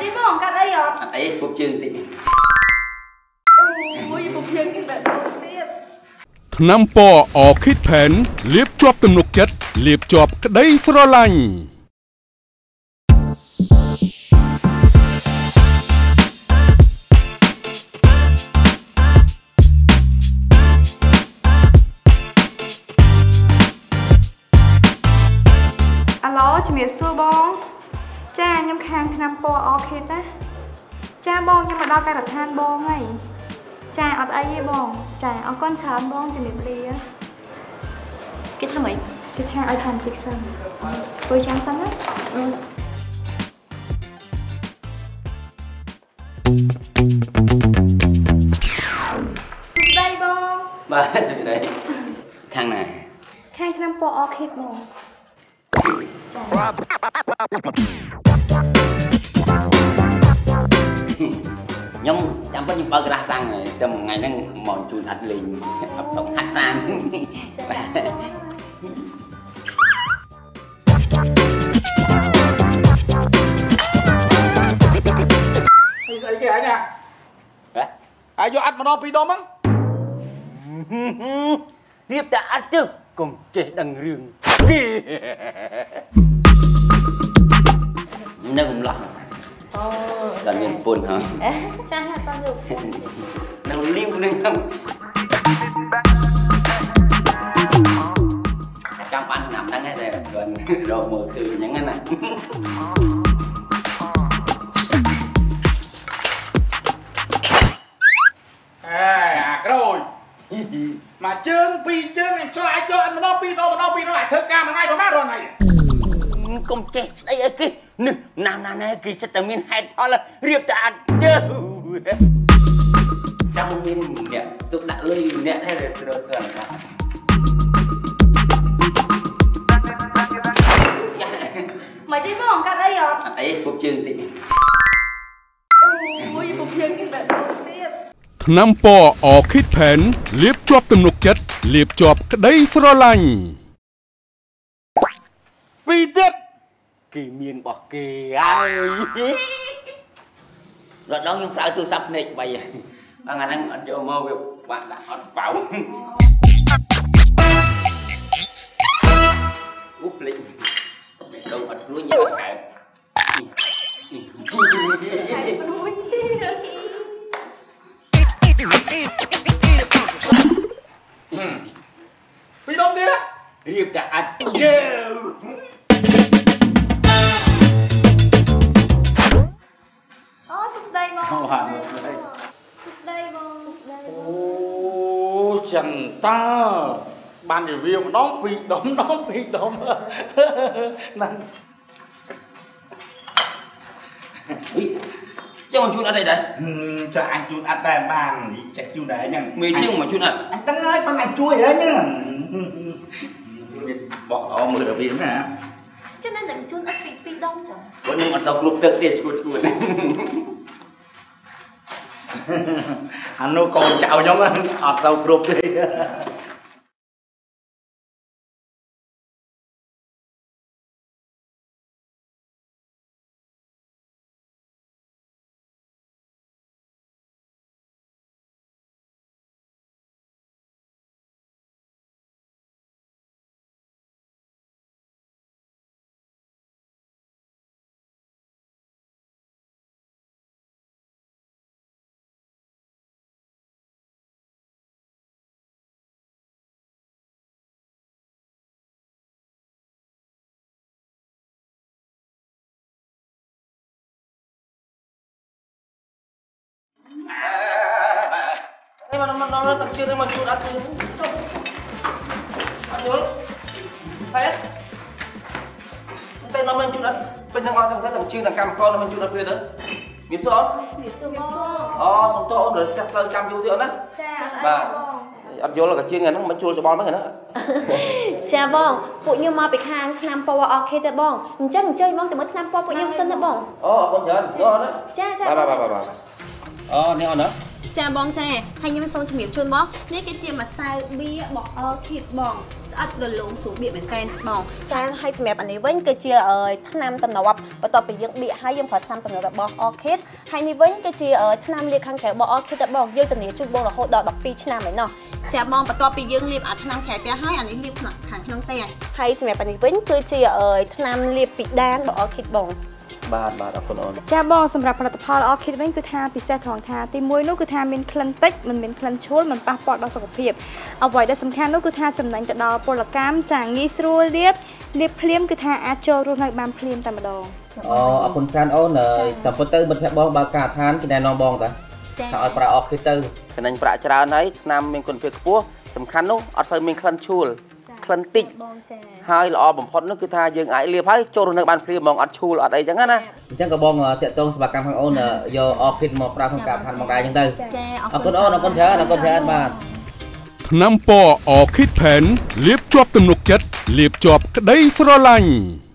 đi mong cắt ấy à? Ấy phục chương tí. Ôi phục chương cái bệnh đầu tiên. ថ្នាំពណ៌អខិតផែនលាបជាប់ទំនុកចិត្តលាបជាប់ក្តីស្រឡាញ់អាឡូជំរាបសួរបងចាខ្ញុំខាងថ្នាំពណ៌អខិតណាចាបងខ្ញុំមកដល់ការដ្ឋានបងហើយចាអត់អីទេបងចាអរគុណច្រើនបងជំរាបលាគេថាម៉េចគេថាឲ្យចាំតិចសិនធ្វើចាំសិនណាសួស្ដីបងបាទសួស្ដីខាងណាខាងថ្នាំពណ៌អខិតបងខ្ញុំចាំពិតខ្ញុំបើកក្រាស់សាំងតែមួយថ្ងៃហ្នឹងមកជូនអត់លេងអត់សុំហាត់តាមស្អីគេអញអាអាយកអត់ម្ដងពីរដុំហ្នឹងរៀបតែអត់ទៅកុំចេះដឹងរឿងគេនៅកំឡោះអូតែមានពុនហ៎ចាស់តាមលោកនៅលីវនឹងខ្ញុំចង់បានឆ្នាំហ្នឹងតែគាត់រកមើលគឺអញ្ចឹងណាអេអាក្រូចមកជើងពីរជើងខ្ញុំឆ្លាយយកអត់ម្ដងពីរដងអាចធ្វើការមួយថ្ងៃប្រហែលរាល់ថ្ងៃកុំចេះស្ដីអីគេនេះណាស់គេចិត្តតែមានហេតុផលរៀបតែអត់ទៅចាំមានអ្នកទុកដាក់លុយអ្នកតែត្រូវធ្វើអាមកទីមកកាត់អីអត់អីពុកជើងតិចអូយពុកជើងគេបែបនោះទៀតថ្នាំពណ៌អខិតផែនលាបជាប់ទំនុកចិត្តលាបជាប់ក្តីស្រឡាញ់ពីទៀតគេមានរបស់គេហើយរត់ដល់ខ្ញុំប្រើទូរស័ព្ទភ្នែក3ហើយអាហ្នឹងអត់យកមកវាបាក់ដាក់អត់បៅអូភ្លេចដល់អត់ព្រួយយកកែបព្រួយទៀតពីរដុំទៀតរៀបតែអត់ជើអូសួស្ដីបងសួស្ដីបងអូចឹងតើបាននិយាយម្ដងពីរដុំពីរដុំហ្នឹងចង់ជូនអត់អីដែរចាអញជូនអត់ដែរបានចេះជូនដែរហ្នឹងមេជាងមកជូនអត់អញដឹងហើយប៉ុន្តែអញជួយហ្នឹងបោះអមើលរបៀបណាចឹងនឹងជូនអត់ពីរដងចឹងគាត់នឹងអត់ទៅគ្រប់ទឹកទេឈួតអានោះកូនចៅខ្ញុំអត់ទៅគ្រប់ទេ Ini mana terkecil dengan curhat ini. Aduh. Saya. Tay nó mình curhat. Bên trong trong cái thằng chiên thằng cam con nó mình curhat kia đó. Miễn số không? Miễn số bông. Xong tôi rồi sẽ chơi cam vô tiền á. Bà. Ăn vô là cái chiên này nó mình chua cho bon mấy người nữa. Chà bông, phụ như mà bị hàng làm po ok thế bông. Chắc chơi bông thì mới làm po phụ như sân thế bông. Con chờ ngon đó. Chà. Bà. Nè nữa. cha bong cha hay nhưng mà xong chụp chôn bó nét cái chia mà sai bia bỏ thịt bong ắt rồi lộn xuống biển tên bong cha hay xem anh ấy với cái chia ở Nam tầm nào và tao bị dựng bị hay nhưng phải tham tầm nào bỏ orchid hay như với cái chia ở Nam liệt khang khéo bỏ orchid bong dương tầm này chụp bong là hộ đỏ đọc pi Nam này nọ cha bong và tao bị dựng liệt ở Nam khéo cái hay anh ấy liệt mặt hàng năng tay hay xem anh ấy với cái chia ở Nam liệt bị đan bỏ orchid bong បាទអរគុណអូនចាបងសម្រាប់ផលិតផល Orchid វិញគឺថាពិសេសត្រង់ថាទី1នោះគឺថាមានក្លិនតិចមិនមានក្លិនឈ្ងុយមិនប៉ះពាល់ដល់សុខភាពអ្វីដែលសំខាន់នោះគឺថាចំណេញទៅដល់ពលកម្មចាងាយស្រួលលាបភ្លាមគឺថាអាចចូលរស់នៅបានភ្លាមតែម្ដងអរគុណច្រើនអូនតែពិតទៅមិត្តភក្តិបងបើកាឋានគេណែនាំបងតាថាឲ្យប្រើ Orchid ទៅចំណេញប្រាក់ច្រើនហើយឆ្នាំមានគុណភាពខ្ពស់សំខាន់នោះអត់សូវមានក្លិនឈ្ងុយក្លិនតិចហើយល្អបំផុតនោះគឺថាយើងអាចលាបហើយចូលរស់នៅបានភ្លាមហ្មងអត់ឈូលអត់អីចឹងណាអញ្ចឹងក៏បងតាក់ទងសេវាកម្មខាងអូនយក Orchid មកប្រើក្នុងការផាន់មកដែរអញ្ចឹងទៅអរគុណអូនអរគុណច្រើនបាទថ្នាំពណ៌ Orchid Pen លាបជាប់ទំនុកចិត្តលាបជាប់ក្តីស្រឡាញ់